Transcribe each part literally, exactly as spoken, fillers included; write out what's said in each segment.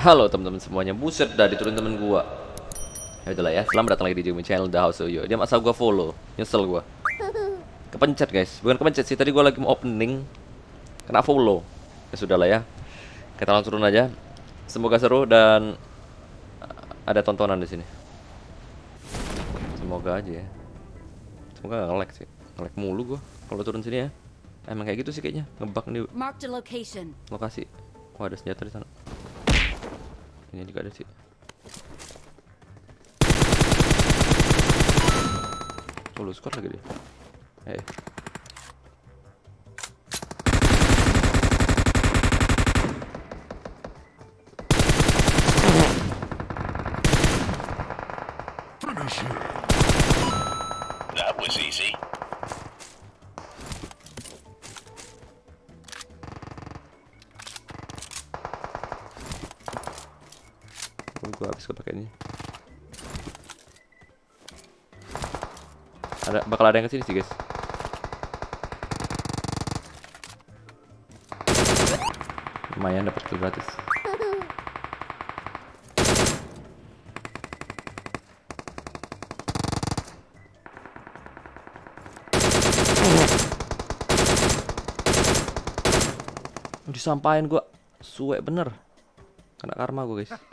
Halo teman-teman semuanya, buset dah diturunin temen gua. Ya udahlah ya, selamat datang lagi di Jimmy Channel The House of Yo. Dia maksa gua follow, nyesel gua. Kepencet guys, bukan kepencet sih, tadi gua lagi mau opening, kena follow. Ya sudahlah ya, kita langsung turun aja. Semoga seru dan ada tontonan di sini. Semoga aja ya. Semoga gak nge-lag sih, nge-lag mulu gua kalau turun sini ya. Emang kayak gitu sih kayaknya, ngebug nih lokasi. Wah, ada senjata di sana. Ini juga ada sih. Oh, lu squad lagi dia. Eh. That was easy. Oh, gua habis gua pakai ini. Ada bakal ada yang kesini sih guys. Lumayan dapat kill gratis. Disampain gua suwe bener. Kena karma gua guys.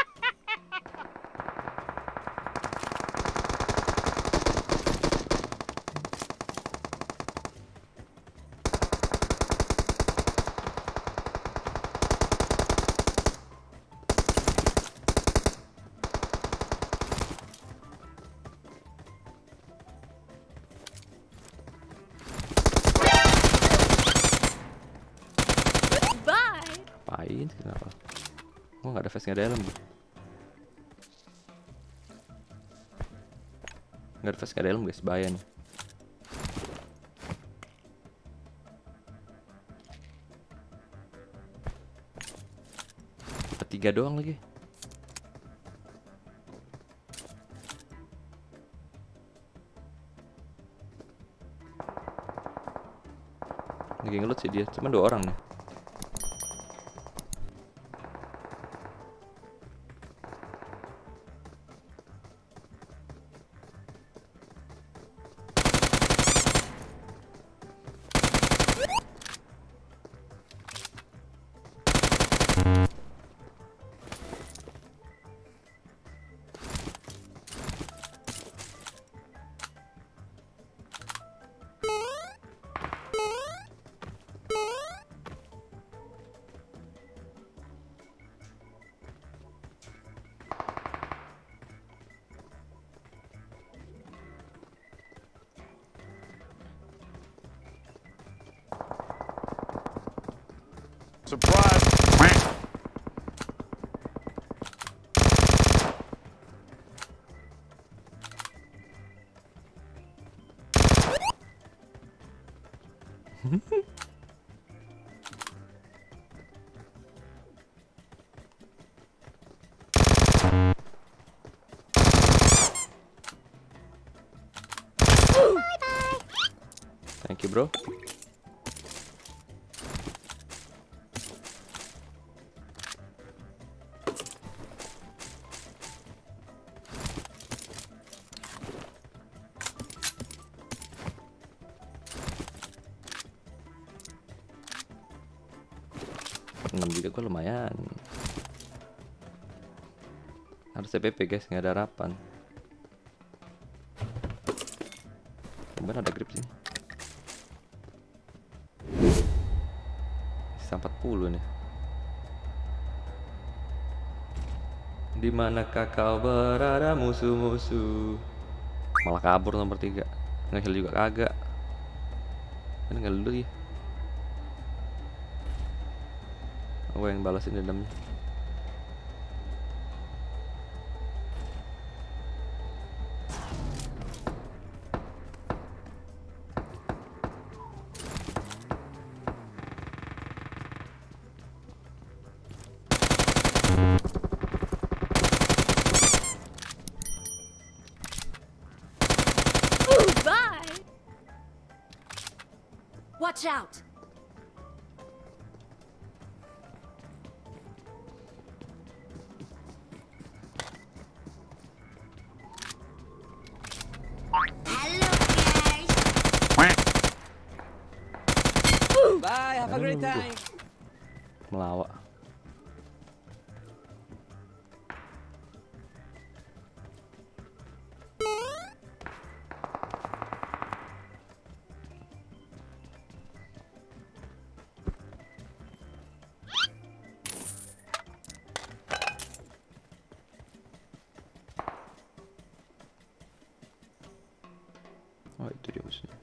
Apain? Kenapa? Oh, nggak ada face, nggak ada helm. Nggak ada face, nggak ada helm guys, bahaya nih. Tiga doang lagi. Lagi ngelut sih dia, cuma dua orang nih. Surprise! Thank you bro. enam juga gue lumayan. Harus C P P guys, nggak ada harapan. Bener ada grip sih. Sisa empat puluh nih. Dimanakah kau berada musuh-musuh? Malah kabur nomor tiga. Nge-heal juga kagak. Kan nggak dulu ya. Gue yang balasin dendamnya. Bye. Watch out. Playtime. Melawak. Oh itu dia musuhnya.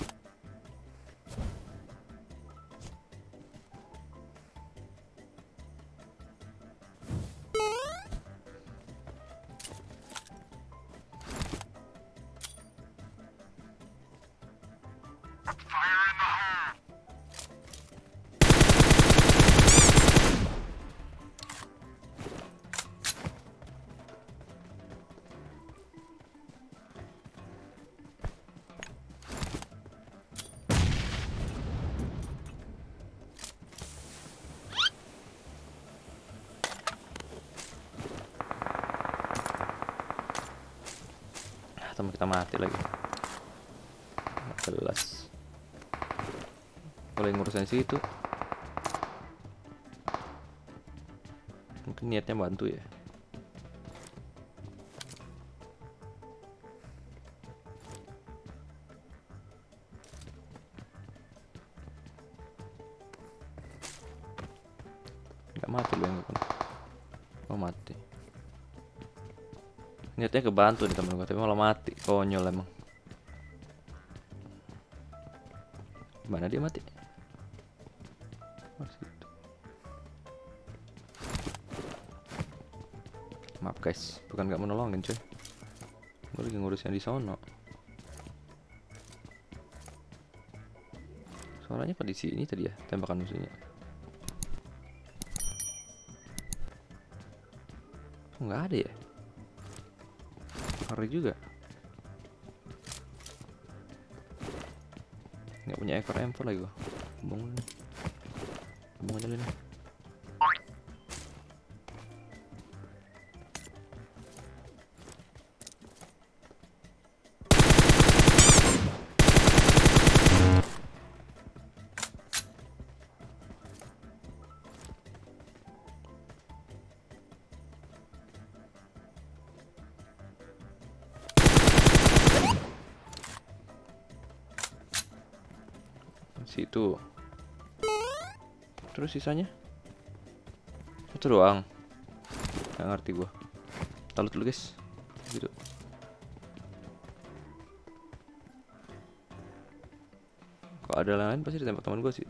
Teman kita mati lagi. Nggak jelas. Boleh ngurusin situ. Mungkin niatnya bantu ya. Nggak mati loh yang gue. Oh mati. Niatnya kebantu nih temen gue, tapi malah mati. Konyol emang. Mana dia mati? Oh, situ. Maaf guys, bukan nggak menolongin coy. Gue lagi ngurus yang di sono. Suaranya apa di sini tadi ya? Tembakan musuhnya. Oh, nggak ada ya? Ngeri juga. Nggak punya ekor M empat lagi gua. Bangun nih. Bangun aja nih. Situ. Terus sisanya satu doang. Nggak ngerti gua. Talut dulu guys. Gitu. Kalau ada lain pasti ditembak teman gua sih.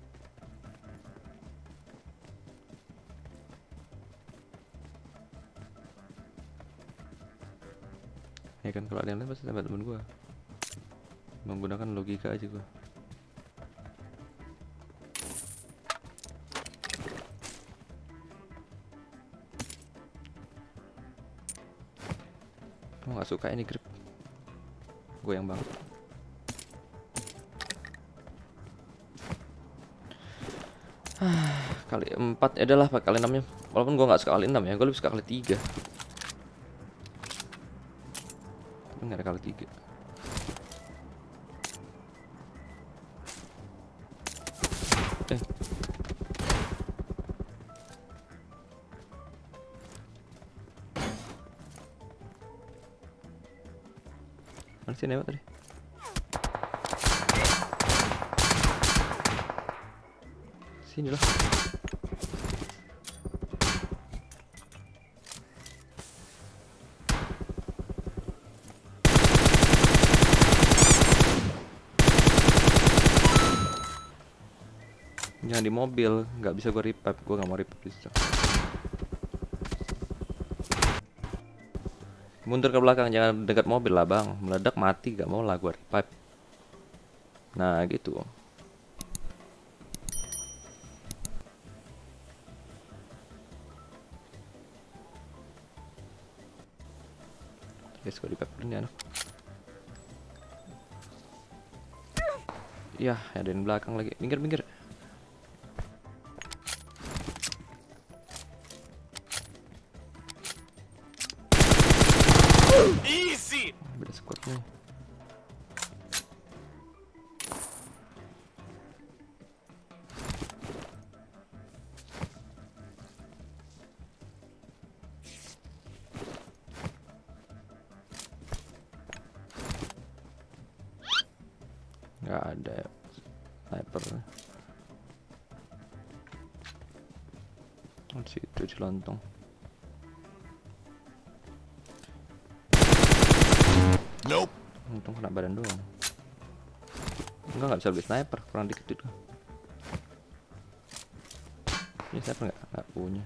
Ya kan kalau ada yang lain pasti tembak teman gua. Menggunakan logika aja gua. Oh, nggak suka ini grip, goyang banget. Kali empat adalah pak kali enamnya, walaupun gua nggak suka kali enam ya, gue lebih suka kali tiga. Tapi nggak ada kali tiga. Eh. Mana sih nembak tadi? Sini lah. Jangan di mobil, nggak bisa gue revive, gue nggak mau revive di situ. Mundur ke belakang, jangan dekat mobil lah bang, meledak mati, gak mau lah gue revive. Nah gitu. Guys, gue revive dulu nih anak. Yah, ada yang belakang lagi, minggir-minggir. Easy. Beda squad nih. Nggak ada sniper. Di situ di lontong. Nope. Untung kena badan doang. Enggak, nggak bisa beli sniper, kurang dikit itu. Ini sniper nggak? Nggak punya.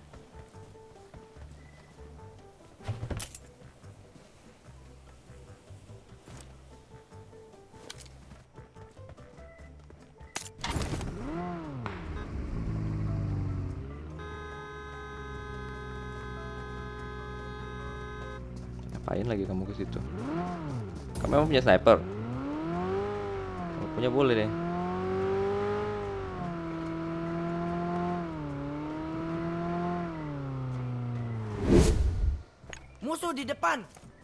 Ngapain lagi kamu ke situ? Kamu emang punya sniper? Kalau punya boleh deh. Musuh di depan.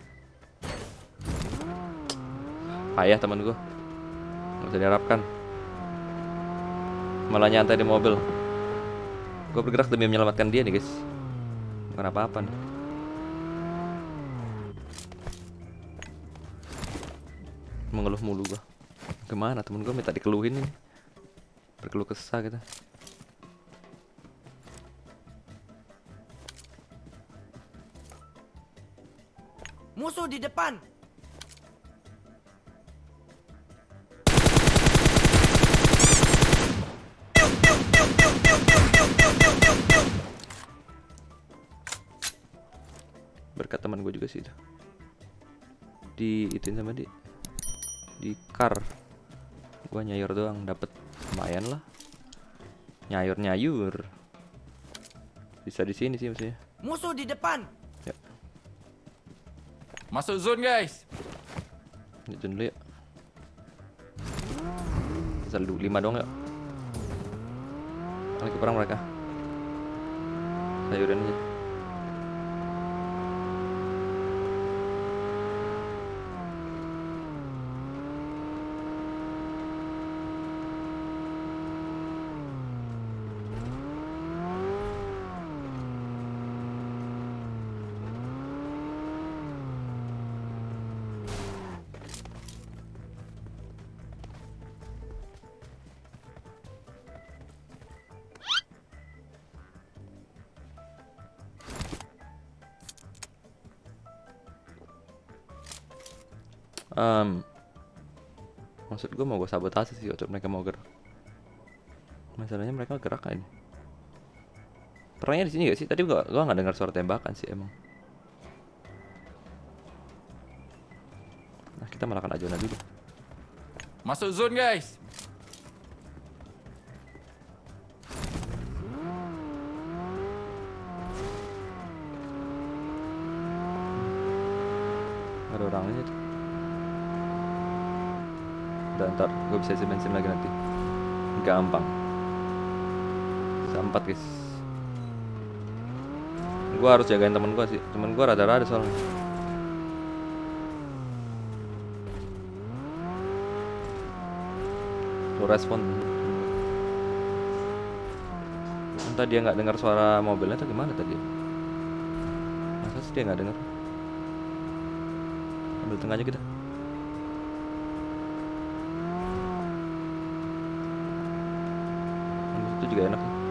Payah teman gua. Nggak bisa diharapkan. Malah nyantai di mobil. Gua bergerak demi menyelamatkan dia nih guys. Bukan apa-apa nih. Mengeluh mulu gua. Gimana temen gua minta dikeluhin ini. Berkeluh kesah gitu. Musuh di depan. Berkat teman gue juga sih itu. Di ituin sama di di car. Gua nyayur doang dapet lumayan lah. Nyayur-nyayur. Bisa di sini sih maksudnya. Musuh di depan. Ya, Masuk zone guys. itu dulu ya. Asal du- lima dong ya. Lagi perang mereka. Sayuran aja. Um, maksud gue mau gue sabotase sih waktu mereka mau gerak. Masalahnya mereka gerak kan ini. Perangnya di sini gak sih? Tadi gua gua nggak dengar suara tembakan sih emang. Nah kita malah kena zona dulu. Masuk zone guys. Ada orangnya tuh. Udah ntar gue bisa isi bensin lagi nanti. Gampang. Bisa empat guys. Gue harus jagain temen gue sih. Temen gue rada-rada soalnya. Lo respon. Entah dia nggak dengar suara mobilnya atau gimana tadi. Masa sih dia nggak dengar? Ambil tengah aja kita. Itu juga enak nih.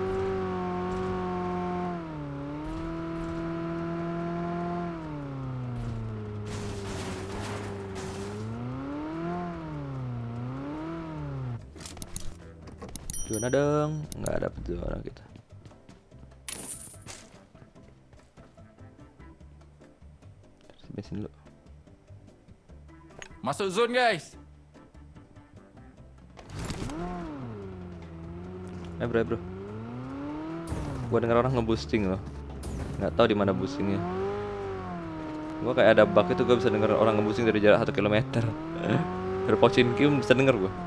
Zona dong, nggak dapet zona kita. Terus bensin dulu. Masuk zone guys. Eh bro, bro. Gua dengar orang nge-boosting loh. Nggak tahu di mana boostingnya. Gua kayak ada bug itu, gua bisa dengar orang nge-boosting dari jarak satu kilometer. Dari Pochinki bisa denger gua.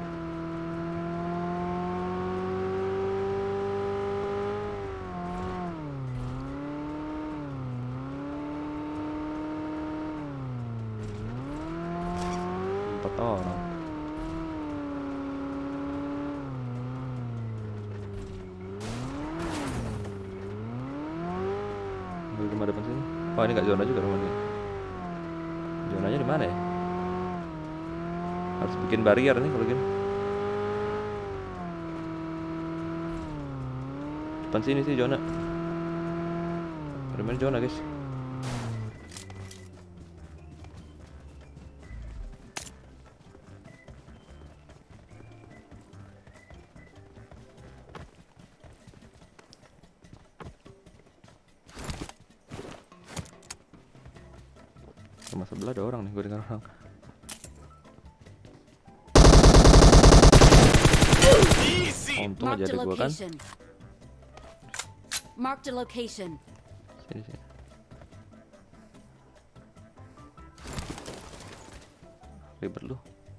Empat orang. Di rumah depan sini. Oh ini nggak zona juga rumahnya. Zonanya di mana ya? Harus bikin barrier nih kalau gini. Depan sini sih zona. Ada main zona guys. Rumah sebelah ada orang nih, gue dengar orang. Untung aja Marked a ada gua kan. location. Marked a location. Sini sini. Ribet lu.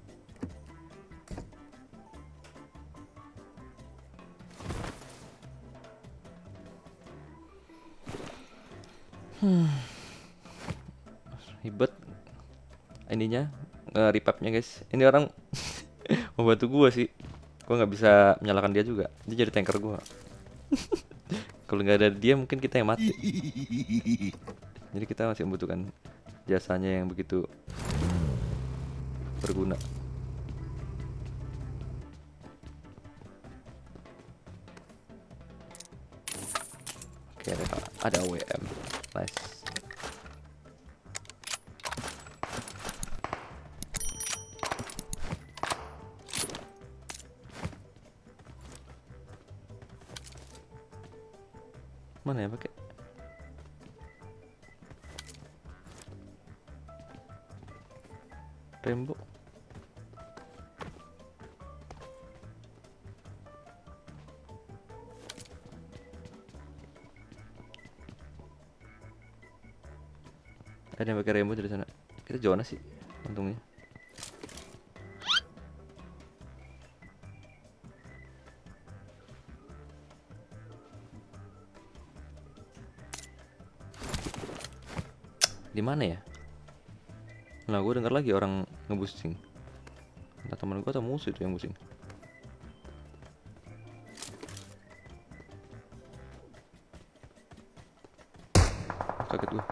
Hmm. Ribet ininya, nge-repapnya guys. Ini orang membantu gua sih. Gua nggak bisa menyalakan dia juga. Dia jadi tanker gua. Kalau nggak ada dia mungkin kita yang mati. Jadi kita masih membutuhkan jasanya yang begitu berguna. Oke, ada ada W M. Nice. Mana ya pakai? Rembo. Ada yang pakai rembo dari sana. Kita zona sih, untungnya. Di mana ya? Nah, gue dengar lagi orang ngebusting. Entah teman gue atau musuh itu yang busting. Kaget gue.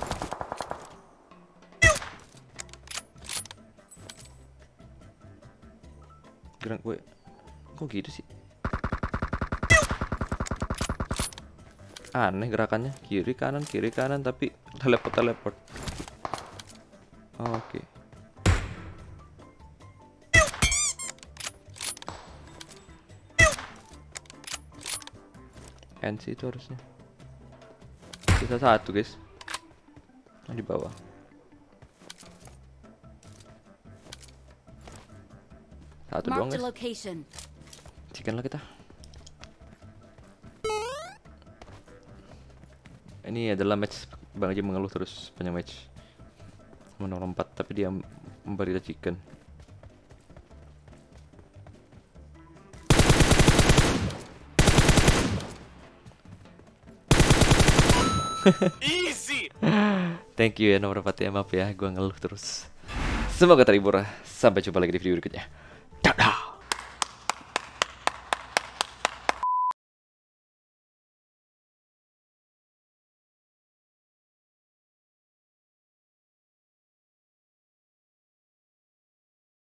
Gerak gue. Kok gitu sih? Aneh gerakannya, kiri kanan kiri kanan tapi teleport teleport. Oh, oke. Okay. N C itu harusnya. Sisa satu guys. Nah, di bawah. Satu doang Marked a guys. location. Cikan lah kita. Ini adalah match Bang Aji mengeluh terus banyak match menang empat tapi dia memberi kita chicken. Easy. Thank you ya nomor empat ya, maaf ya gua ngeluh terus. Semoga terhibur. Sampai jumpa lagi di video berikutnya. Dadah.